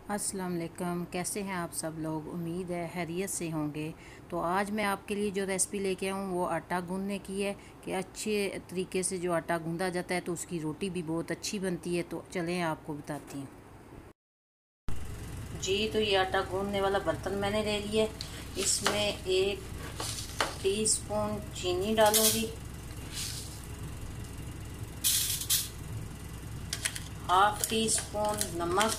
अस्सलाम वालेकुम, कैसे हैं आप सब लोग। उम्मीद है खैरियत से होंगे। तो आज मैं आपके लिए जो रेसिपी लेके आऊँ वो आटा गूंदने की है कि अच्छे तरीके से जो आटा गूंदा जाता है तो उसकी रोटी भी बहुत अच्छी बनती है। तो चलें आपको बताती हूँ। जी, तो ये आटा गूंदने वाला बर्तन मैंने ले लिया। इसमें 1 टीस्पून चीनी डालूंगी, ½ टीस्पून नमक,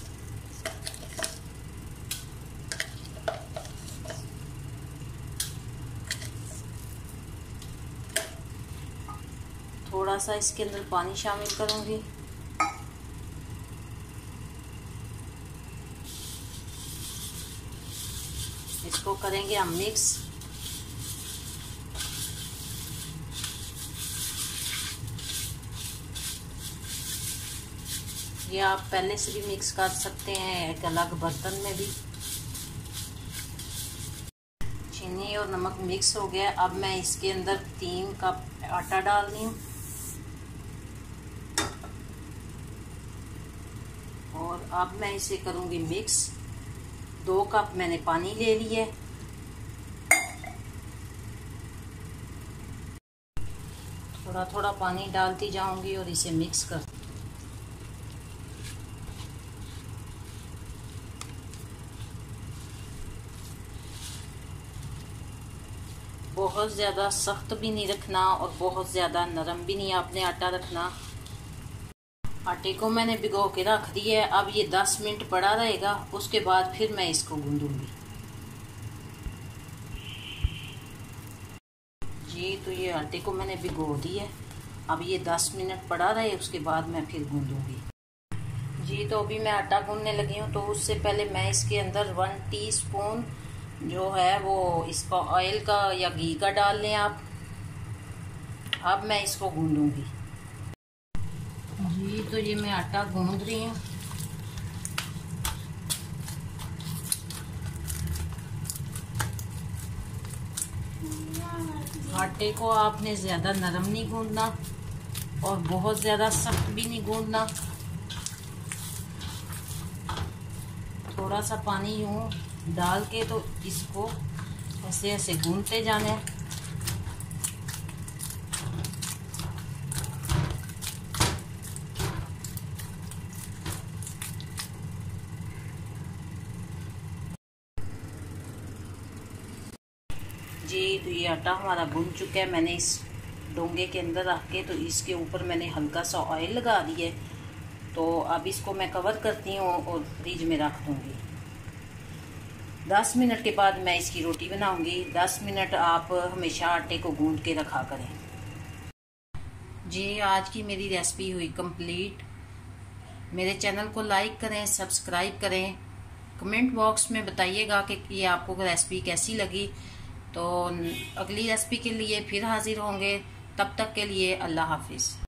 थोड़ा सा इसके अंदर पानी शामिल करूंगी। इसको करेंगे हम मिक्स। ये आप पहले से भी मिक्स कर सकते हैं एक अलग बर्तन में भी। चीनी और नमक मिक्स हो गया। अब मैं इसके अंदर 3 कप आटा डाल रही हूँ और अब मैं इसे करूँगी मिक्स। 2 कप मैंने पानी ले लिया। थोड़ा थोड़ा पानी डालती जाऊंगी और इसे मिक्स कर। बहुत ज़्यादा सख्त भी नहीं रखना और बहुत ज़्यादा नरम भी नहीं आपने आटा रखना। आटे को मैंने भिगो के रख दिया है। अब ये 10 मिनट पड़ा रहेगा, उसके बाद फिर मैं इसको गूंदूंगी। जी, तो ये आटे को मैंने भिगो दिया। अब ये 10 मिनट पड़ा रहे, उसके बाद मैं फिर गूंदूंगी। जी, तो अभी मैं आटा गूंदने लगी हूँ। तो उससे पहले मैं इसके अंदर 1 टीस्पून जो है वो इसका ऑयल का या घी का डाल लें आप। अब मैं इसको गूंदूंगी। जी, तो ये मैं आटा गूंद रही हूँ। आटे को आपने ज़्यादा नरम नहीं गूंदना और बहुत ज़्यादा सख्त भी नहीं गूंदना। थोड़ा सा पानी यूँ डाल के तो इसको ऐसे ऐसे गूंदते जाना है। जी, तो ये आटा हमारा गूंद चुका है। मैंने इस डोंगे के अंदर रख के तो इसके ऊपर मैंने हल्का सा ऑयल लगा दिया है। तो अब इसको मैं कवर करती हूँ और फ्रिज में रख दूँगी। 10 मिनट के बाद मैं इसकी रोटी बनाऊँगी। 10 मिनट आप हमेशा आटे को गूंद के रखा करें। जी, आज की मेरी रेसिपी हुई कंप्लीट। मेरे चैनल को लाइक करें, सब्सक्राइब करें। कमेंट बॉक्स में बताइएगा कि ये आपको रेसिपी कैसी लगी। तो अगली रेसिपी के लिए फिर हाजिर होंगे। तब तक के लिए अल्लाह हाफिज़।